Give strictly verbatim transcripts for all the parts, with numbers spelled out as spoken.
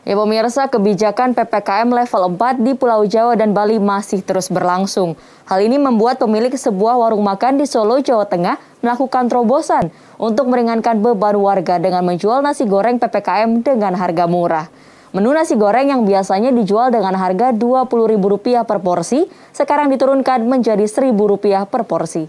Ya pemirsa, kebijakan P P K M level empat di Pulau Jawa dan Bali masih terus berlangsung. Hal ini membuat pemilik sebuah warung makan di Solo, Jawa Tengah melakukan terobosan untuk meringankan beban warga dengan menjual nasi goreng P P K M dengan harga murah. Menu nasi goreng yang biasanya dijual dengan harga dua puluh ribu rupiah per porsi, sekarang diturunkan menjadi seribu rupiah per porsi.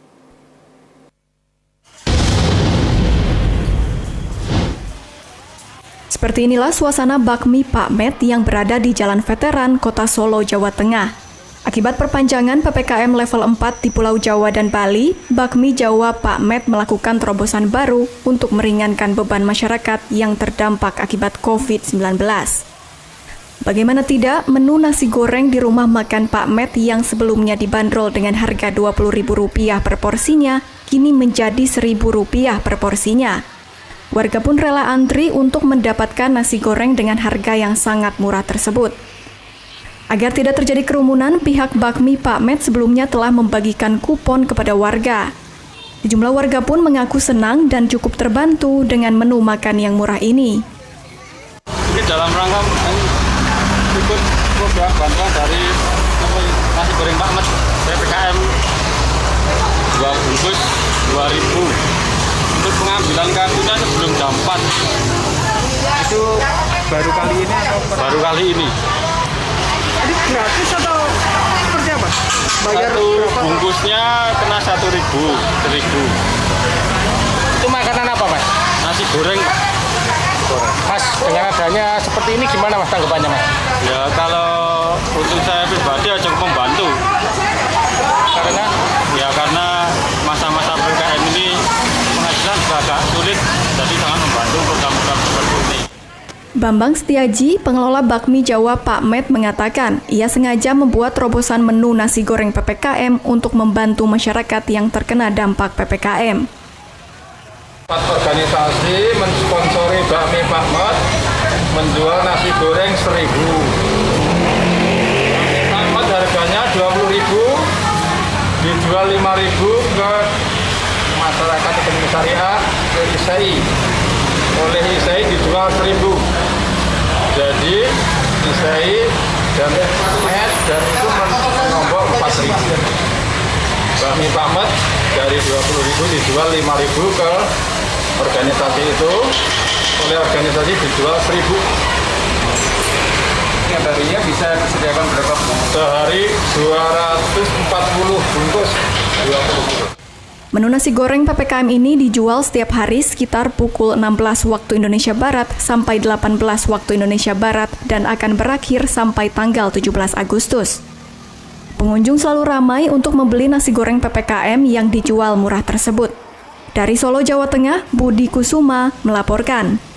Seperti inilah suasana bakmi Pak Met yang berada di Jalan Veteran, Kota Solo, Jawa Tengah. Akibat perpanjangan P P K M level empat di Pulau Jawa dan Bali, bakmi Jawa Pak Met melakukan terobosan baru untuk meringankan beban masyarakat yang terdampak akibat covid sembilan belas. Bagaimana tidak, menu nasi goreng di rumah makan Pak Met yang sebelumnya dibanderol dengan harga dua puluh ribu rupiah per porsinya, kini menjadi seribu rupiah per porsinya. Warga pun rela antri untuk mendapatkan nasi goreng dengan harga yang sangat murah tersebut. Agar tidak terjadi kerumunan, pihak bakmi Pak Met sebelumnya telah membagikan kupon kepada warga. Sejumlah warga pun mengaku senang dan cukup terbantu dengan menu makan yang murah ini. Ini dalam rangka ikut program bantuan dari nasi goreng Pak Met P P K M dua bungkus dua ribu. Untuk pengambilan kartunya sebelum jam empat. Itu baru kali ini atau per... baru kali ini? Ini gratis atau seperti apa? Bayar satu berapa? Bungkusnya kena satu ribu, seribu. Itu makanan apa, Mas? Nasi goreng. Mas, dengan adanya seperti ini gimana, Mas, tanggapannya, Mas? Ya kalau untuk saya pribadi ya cukup membantu. Karena ya karena masa-masa P P K M ini penghasilan juga agak sulit, jadi sangat membantu program-program seperti ini. Bambang Setiaji, pengelola bakmi Jawa Pak Met, mengatakan ia sengaja membuat terobosan menu nasi goreng P P K M untuk membantu masyarakat yang terkena dampak P P K M. Empat organisasi mensponsori bakmi Pak Met menjual nasi goreng seribu. Pak Met harganya dua puluh ribu, dijual lima ribu ke masyarakat ekonomi syariah ke I S I. Oleh I S I dijual seribu. Jadi I S I dan Pak Met dan itu menombol empat ribu. Bakmi Pak Met dari dua puluh ribu dijual lima ribu ke organisasi itu. Oleh organisasi dijual seribu. Yang harinya bisa disediakan berapa? Sehari dua ratus empat puluh bungkus. dua puluh. Menu nasi goreng P P K M ini dijual setiap hari sekitar pukul enam belas waktu Indonesia Barat sampai delapan belas waktu Indonesia Barat dan akan berakhir sampai tanggal tujuh belas Agustus. Pengunjung selalu ramai untuk membeli nasi goreng P P K M yang dijual murah tersebut. Dari Solo, Jawa Tengah, Budi Kusuma melaporkan.